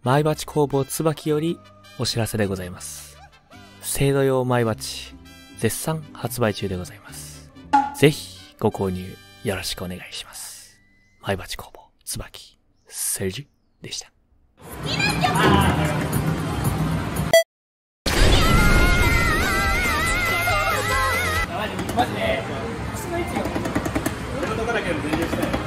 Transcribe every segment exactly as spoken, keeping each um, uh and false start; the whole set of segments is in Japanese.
前鉢工房椿よりお知らせでございます。精度用前鉢、絶賛発売中でございます。ぜひご購入よろしくお願いします。前鉢工房椿、セルジュでした。 マジで足の位置が俺のとこだけでも全然したい。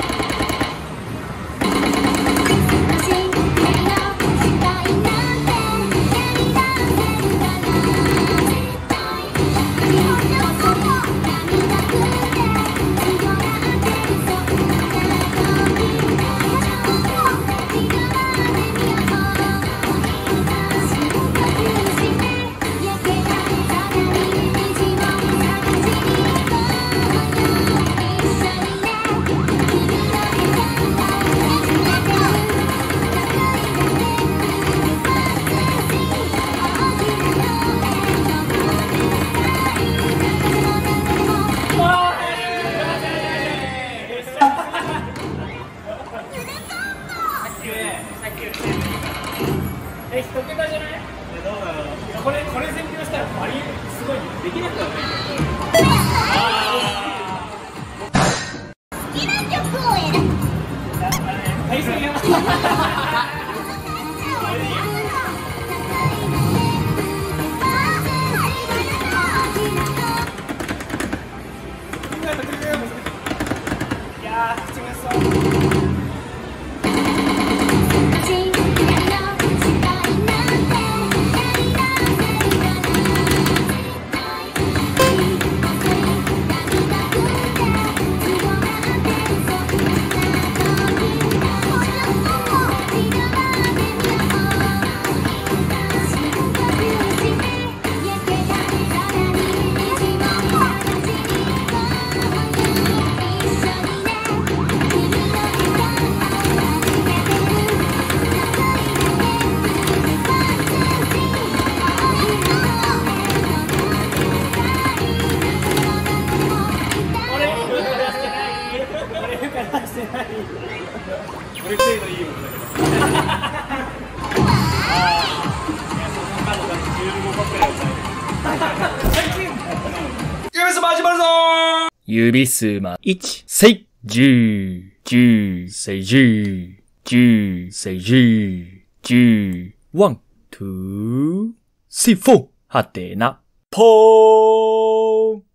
え、一桁じゃない？どうだろう。これ、これ選挙したら割りすごいできなくはない。好きな曲を選ぶ。対戦やばい。いやー、口がそう。これ程度いいもんだけど。指すま始まるぞー。 指すまいち、せい、じゅう、じゅう、せいじゅう、じゅう、せいじゅう、じゅう、ワン、ツー、スリー、フォー、はてな、ポーン。